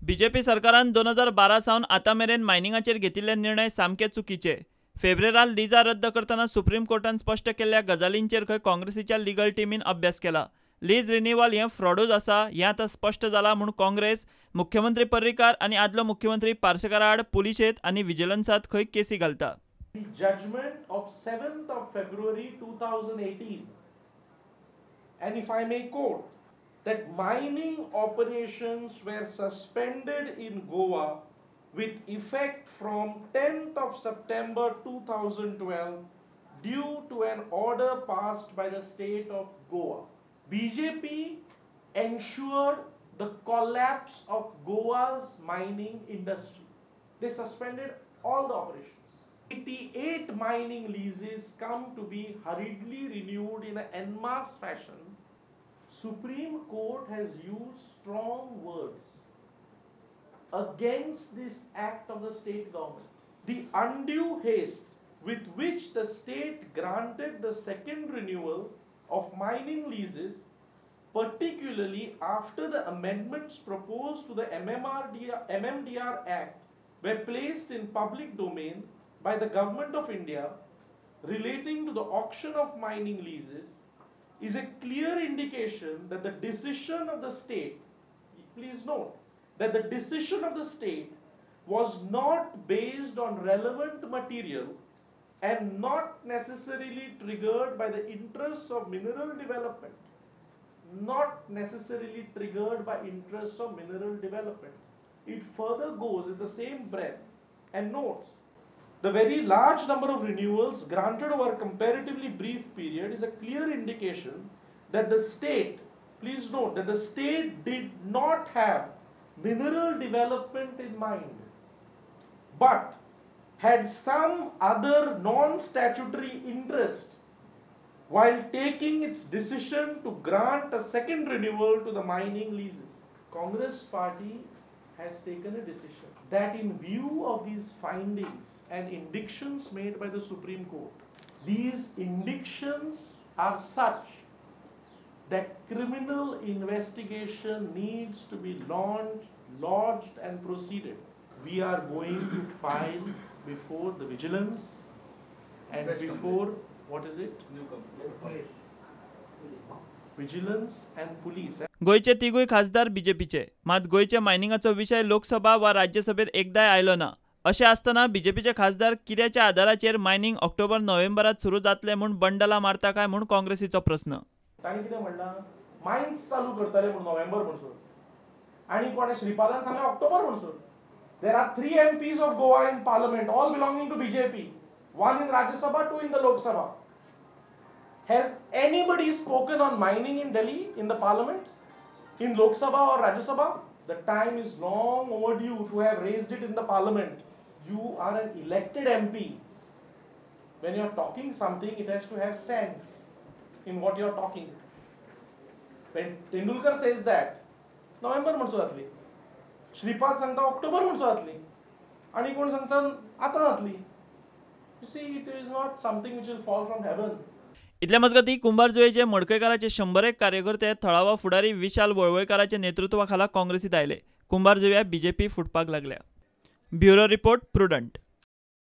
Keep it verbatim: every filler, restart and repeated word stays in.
BJP सरकारान दोन हजार बारा सावन आतां मेरेन मायनिंगाचेर घेतिल्ले निर्णय सामके चुकीचे। फेब्रुवारांत लिजा रद्द करतना सुप्रीम कोर्टान स्पश्ट केल्ल्या गजालींचेर खंय काँग्रेसीच्या लिगल टीमीन अभ्यास केला। लीज रिन्यूवल हें फ्रॉडूच आसा हें आतां स्पश्ट जालां म्हूण काँग्रेस, मुख्यमंत्री पर्रीकार आनी आदलो मुख्यमंत्री पार्सेकारा आड पुलिशेंत आनी विजिलन्सांत खंय केसी घालता। The judgment of seventh of February two thousand eighteen, and if I may quote, that mining operations were suspended in Goa with effect from tenth of September two thousand twelve due to an order passed by the state of Goa. B J P ensured the collapse of Goa's mining industry. They suspended all the operations. eighty-eight mining leases come to be hurriedly renewed in an en masse fashion. Supreme Court has used strong words against this act of the state government. The undue haste with which the state granted the second renewal of mining leases, particularly after the amendments proposed to the M M D R Act were placed in public domain by the Government of India relating to the auction of mining leases, is a clear indication that the decision of the state, please note, that the decision of the state was not based on relevant material and not necessarily triggered by the interests of mineral development. Not necessarily triggered by interests of mineral development. It further goes in the same breath and notes the very large number of renewals granted over a comparatively brief period is a clear indication that the state, please note, that the state did not have mineral development in mind, but had some other non-statutory interest while taking its decision to grant a second renewal to the mining leases. Congress party has taken a decision that in view of these findings and indictions made by the Supreme Court, these indictions are such that criminal investigation needs to be launched, lodged and proceeded. We are going to file before the vigilance and before, what is it? Police. Vigilance and police. गोयचे तिगूय खासदार बीजेपीचे, मात गोयच्या मायनिंगाचो विषय लोकसभा वा राज्यसभेत एकदाय आयलो ना। अशें आसतना बीजेपीचे खासदार कित्याच्या आधाराचेर मायनिंग ऑक्टोबर नोव्हेंबरात सुरू जातले म्हूण बंडला मारता काय म्हूण काँग्रेसीचो प्रश्न। ताणी कितें म्हणला, मायन्स चालू करतले म्हूण नोव्हेंबर म्हणसर, आनी कोणे श्रीपादान सांगले ऑक्टोबर म्हणसर. There are three M Ps of Goa in Parliament, all belonging to B J P. One in Rajya Sabha, two in the Lok Sabha. Has anybody spoken on mining in Delhi in the Parliament, in Lok Sabha or Rajya Sabha? The time is long overdue to have raised it in the Parliament. You are an elected M P. When you are talking something, it has to have sense in what you are talking. When Tendulkar says that, November म्हणसो जातली. श्रीपाद सांगता October म्हणसो जातली. आणि कोण सांगता आता जातली. You see, it is not something which will fall from heaven. इतल्या मजगती कुंभारजुंवेचे मडकयकाराचे शंबर एक कार्यकर्ते थळावा फुडारी विशाल वळवयकाराच्या नेतृत्वाखाला काँग्रेसीत आयले. कुंभारजुंव्या बीजेपी फुटपाक लागल्या. Bureau report, prudent.